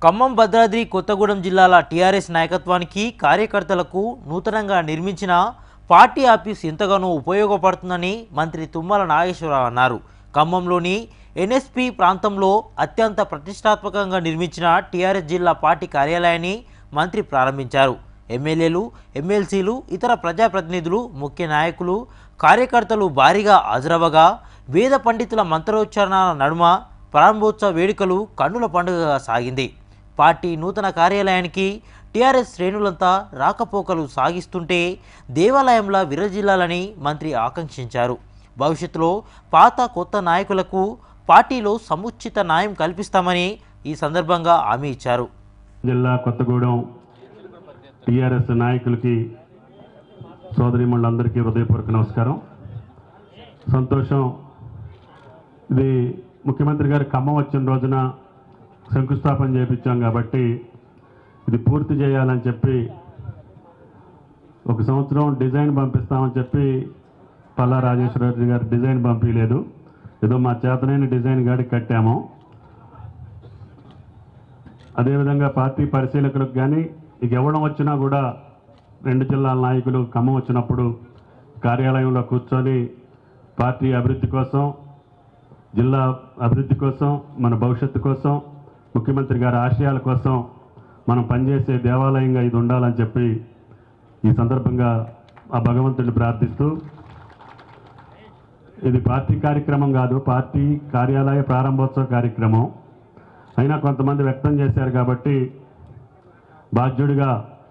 ఖమ్మం భద్రాద్రి కొత్తగూడెం జిల్లాల టీఆర్ఎస్ నాయకత్వానికి కార్యకర్తలకు నూతనంగా నిర్మించిన పార్టీ ఆఫీస్ ఎంతగానో ఉపయోగపడుతుందని మంత్రి తుమ్మల నాగేశ్వరరావు అన్నారు. ఖమ్మంలోని ఎన్ఎస్పీ ప్రాంతంలో అత్యంత ప్రతిష్టాత్మకంగా నిర్మించిన టీఆర్ఎస్ జిల్లా పార్టీ కార్యాలయాన్ని మంత్రి ప్రారంభించారు. ఎమ్మెల్యేలు, ఎమ్మెల్సీలు, ఇతర ప్రజాప్రతినిధులు, ముఖ్య నాయకులు, కార్యకర్తలు భారీగా హాజరవగా వేద పండితుల మంత్రోచ్చారణల నడుమ ప్రారంభోత్సవ వేడుకలు కన్నుల పండుగగా సాగింది. పార్టీ నూతన కార్యాలయానికి టీఆర్ఎస్ శ్రేణులంతా రాకపోకలు సాగిస్తుంటే దేవాలయంలా విరజిల్లాలని మంత్రి ఆకాంక్షించారు. భవిష్యత్తులో పాత కొత్త నాయకులకు పార్టీలో సముచిత న్యాయం కల్పిస్తామని ఈ సందర్భంగా హామీ ఇచ్చారు. జిల్లా కొత్తగూడెం టీఆర్ఎస్ నాయకులకి, సోదరీమణులందరికీ హృదయపూర్వక నమస్కారం. సంతోషం. ఇది ముఖ్యమంత్రి గారు ఖమ్మం వచ్చిన రోజున శంకుస్థాపన చేయించాం కాబట్టి ఇది పూర్తి చేయాలని చెప్పి 1 సంవత్సరం డిజైన్ పంపిస్తామని చెప్పి పల్లా రాజేశ్వరరెడ్డి గారు డిజైన్ పంపించలేదు. ఏదో మా చేతనైన డిజైన్ గాడి కట్టాము. అదేవిధంగా పార్టీ పరిశీలకులకు కానీ ఇక ఎవడం వచ్చినా కూడా 2 జిల్లాల నాయకులు ఖమ్మం వచ్చినప్పుడు కార్యాలయంలో కూర్చొని పార్టీ అభివృద్ధి కోసం, జిల్లా అభివృద్ధి కోసం, మన భవిష్యత్తు కోసం, ముఖ్యమంత్రి గారి ఆశయాల కోసం మనం పనిచేసే దేవాలయంగా ఇది ఉండాలని చెప్పి ఈ సందర్భంగా ఆ భగవంతుడిని ప్రార్థిస్తూ, ఇది పార్టీ కార్యక్రమం కాదు, పార్టీ కార్యాలయ ప్రారంభోత్సవ కార్యక్రమం అయినా కొంతమంది వ్యక్తం చేశారు కాబట్టి బాధ్యుడిగా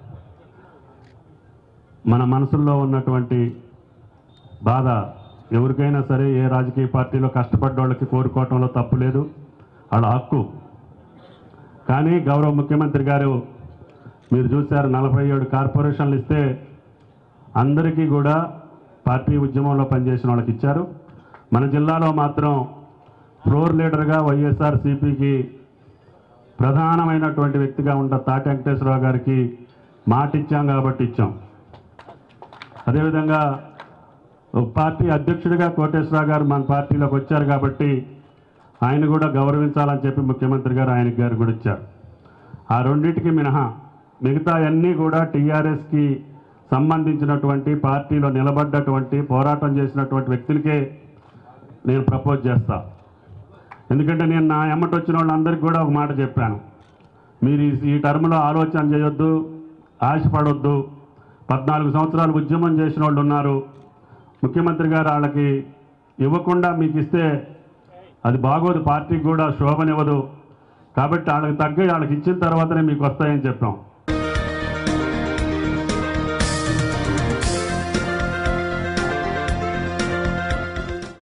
మన మనసుల్లో ఉన్నటువంటి బాధ ఎవరికైనా సరే, ఏ రాజకీయ పార్టీలో కష్టపడ్డ వాళ్ళకి కోరుకోవటంలో తప్పు లేదు, వాళ్ళ హక్కు. కానీ గౌరవ ముఖ్యమంత్రి గారు మీరు చూశారు, 47 కార్పొరేషన్లు ఇస్తే అందరికీ కూడా పార్టీ ఉద్యమంలో పనిచేసిన వాళ్ళకి ఇచ్చారు. మన జిల్లాలో మాత్రం ఫ్లోర్ లీడర్గా వైఎస్ఆర్సీపీకి ప్రధానమైనటువంటి వ్యక్తిగా ఉన్న తాటి వెంకటేశ్వరరావు గారికి మాట ఇచ్చాం కాబట్టి ఇచ్చాం. అదేవిధంగా పార్టీ అధ్యక్షుడిగా కోటేశ్వరరావు గారు మన పార్టీలోకి వచ్చారు కాబట్టి ఆయన కూడా గౌరవించాలని చెప్పి ముఖ్యమంత్రి గారు ఆయనకి గారు కూడా ఇచ్చారు. ఆ రెండింటికి మినహా మిగతా అన్నీ కూడా టీఆర్ఎస్కి సంబంధించినటువంటి, పార్టీలో నిలబడ్డటువంటి, పోరాటం చేసినటువంటి వ్యక్తులకే నేను ప్రపోజ్ చేస్తా. ఎందుకంటే నేను నా ఎమ్మటి వచ్చిన వాళ్ళందరికీ కూడా ఒక మాట చెప్పాను, మీరు ఈ టర్మ్లో ఆలోచన చేయొద్దు, ఆశపడొద్దు. 14 సంవత్సరాలు ఉద్యమం చేసిన వాళ్ళు ఉన్నారు. ముఖ్యమంత్రి గారు వాళ్ళకి ఇవ్వకుండా మీకు ఇస్తే అది బాగోదు, పార్టీకి కూడా శోభనివ్వదు. కాబట్టి వాళ్ళకి తగ్గ వాళ్ళకి ఇచ్చిన తర్వాతనే మీకు వస్తాయని చెప్పాం.